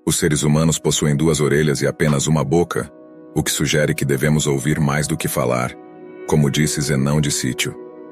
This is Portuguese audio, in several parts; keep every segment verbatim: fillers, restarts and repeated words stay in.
Os seres humanos possuem duas orelhas e apenas uma boca, o que sugere que devemos ouvir mais do que falar, como disse Zenão de Sítio.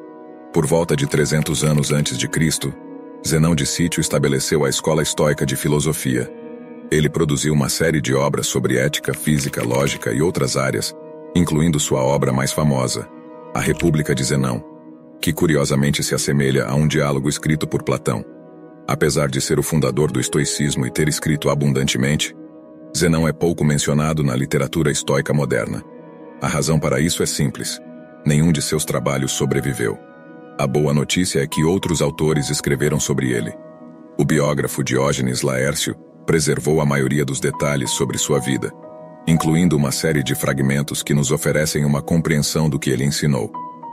Por volta de trezentos anos antes de Cristo, Zenão de Sítio estabeleceu a Escola Estoica de Filosofia. Ele produziu uma série de obras sobre ética, física, lógica e outras áreas, incluindo sua obra mais famosa, A República de Zenão, que curiosamente se assemelha a um diálogo escrito por Platão. Apesar de ser o fundador do estoicismo e ter escrito abundantemente, Zenão é pouco mencionado na literatura estoica moderna. A razão para isso é simples: nenhum de seus trabalhos sobreviveu. A boa notícia é que outros autores escreveram sobre ele. O biógrafo Diógenes Laércio preservou a maioria dos detalhes sobre sua vida, incluindo uma série de fragmentos que nos oferecem uma compreensão do que ele ensinou.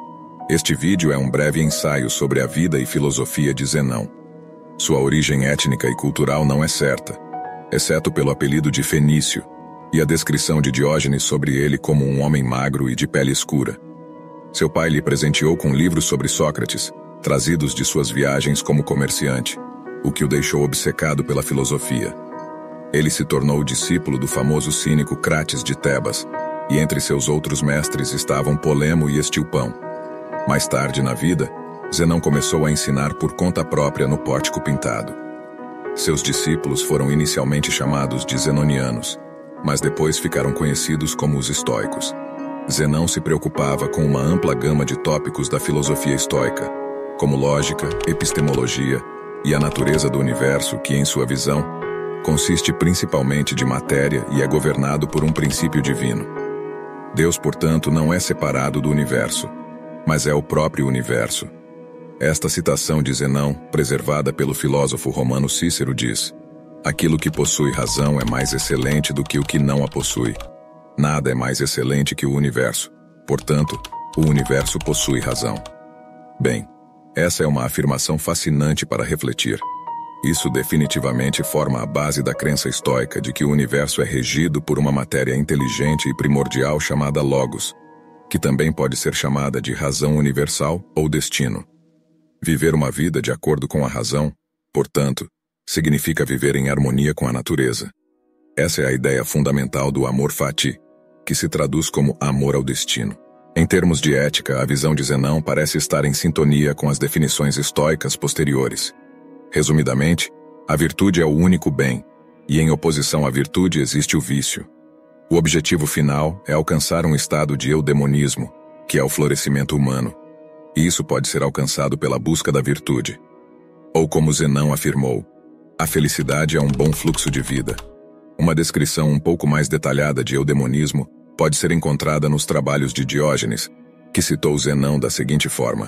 Este vídeo é um breve ensaio sobre a vida e filosofia de Zenão. Sua origem étnica e cultural não é certa, exceto pelo apelido de Fenício e a descrição de Diógenes sobre ele como um homem magro e de pele escura. Seu pai lhe presenteou com livros sobre Sócrates, trazidos de suas viagens como comerciante, o que o deixou obcecado pela filosofia. Ele se tornou discípulo do famoso cínico Crates de Tebas, e entre seus outros mestres estavam Polemo e Estilpão. Mais tarde na vida, Zenão começou a ensinar por conta própria no pórtico pintado. Seus discípulos foram inicialmente chamados de zenonianos, mas depois ficaram conhecidos como os estoicos. Zenão se preocupava com uma ampla gama de tópicos da filosofia estoica, como lógica, epistemologia e a natureza do universo, que, em sua visão, consiste principalmente de matéria e é governado por um princípio divino. Deus, portanto, não é separado do universo, mas é o próprio universo. Esta citação de Zenão, preservada pelo filósofo romano Cícero, diz: aquilo que possui razão é mais excelente do que o que não a possui. Nada é mais excelente que o universo. Portanto, o universo possui razão. Bem, essa é uma afirmação fascinante para refletir. Isso definitivamente forma a base da crença estoica de que o universo é regido por uma matéria inteligente e primordial chamada Logos, que também pode ser chamada de razão universal ou destino. Viver uma vida de acordo com a razão, portanto, significa viver em harmonia com a natureza. Essa é a ideia fundamental do amor fati, que se traduz como amor ao destino. Em termos de ética, a visão de Zenão parece estar em sintonia com as definições estoicas posteriores. Resumidamente, a virtude é o único bem, e em oposição à virtude existe o vício. O objetivo final é alcançar um estado de eudemonismo, que é o florescimento humano. E isso pode ser alcançado pela busca da virtude. Ou como Zenão afirmou, a felicidade é um bom fluxo de vida. Uma descrição um pouco mais detalhada de eudemonismo pode ser encontrada nos trabalhos de Diógenes, que citou Zenão da seguinte forma: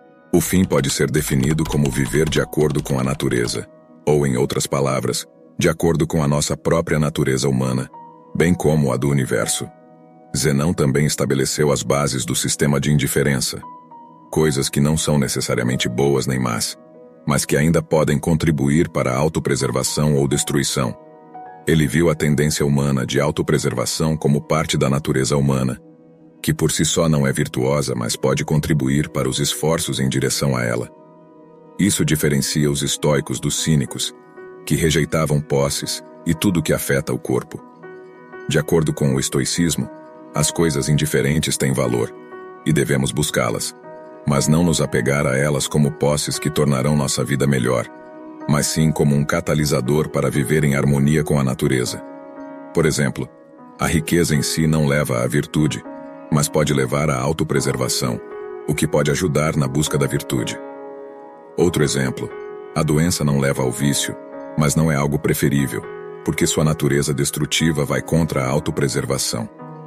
o fim pode ser definido como viver de acordo com a natureza, ou, em outras palavras, de acordo com a nossa própria natureza humana, bem como a do universo. Zenão também estabeleceu as bases do sistema de indiferença, coisas que não são necessariamente boas nem más, mas que ainda podem contribuir para a autopreservação ou destruição. Ele viu a tendência humana de autopreservação como parte da natureza humana, que por si só não é virtuosa, mas pode contribuir para os esforços em direção a ela. Isso diferencia os estoicos dos cínicos, que rejeitavam posses e tudo que afeta o corpo. De acordo com o estoicismo, as coisas indiferentes têm valor, e devemos buscá-las, mas não nos apegar a elas como posses que tornarão nossa vida melhor, mas sim como um catalisador para viver em harmonia com a natureza. Por exemplo, a riqueza em si não leva à virtude, mas pode levar à autopreservação, o que pode ajudar na busca da virtude. Outro exemplo, a doença não leva ao vício, mas não é algo preferível, porque sua natureza destrutiva vai contra a autopreservação.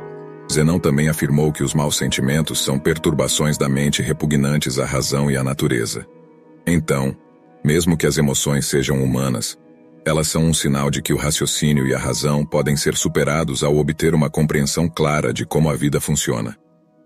Zenão também afirmou que os maus sentimentos são perturbações da mente repugnantes à razão e à natureza. Então, mesmo que as emoções sejam humanas, elas são um sinal de que o raciocínio e a razão podem ser superados ao obter uma compreensão clara de como a vida funciona.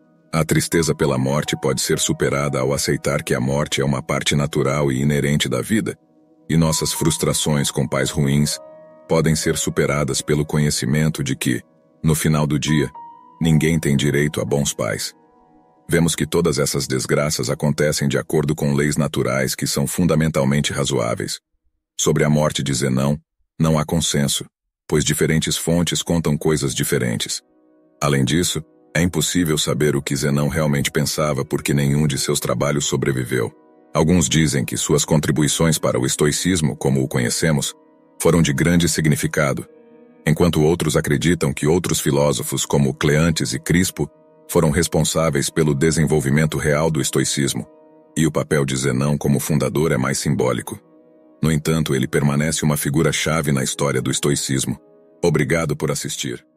A tristeza pela morte pode ser superada ao aceitar que a morte é uma parte natural e inerente da vida, e nossas frustrações com pais ruins podem ser superadas pelo conhecimento de que, no final do dia, ninguém tem direito a bons pais. Vemos que todas essas desgraças acontecem de acordo com leis naturais que são fundamentalmente razoáveis. Sobre a morte de Zenão, não há consenso, pois diferentes fontes contam coisas diferentes. Além disso, é impossível saber o que Zenão realmente pensava porque nenhum de seus trabalhos sobreviveu. Alguns dizem que suas contribuições para o estoicismo, como o conhecemos, foram de grande significado, enquanto outros acreditam que outros filósofos como Cleantes e Crispo foram responsáveis pelo desenvolvimento real do estoicismo, e o papel de Zenão como fundador é mais simbólico. No entanto, ele permanece uma figura-chave na história do estoicismo. Obrigado por assistir.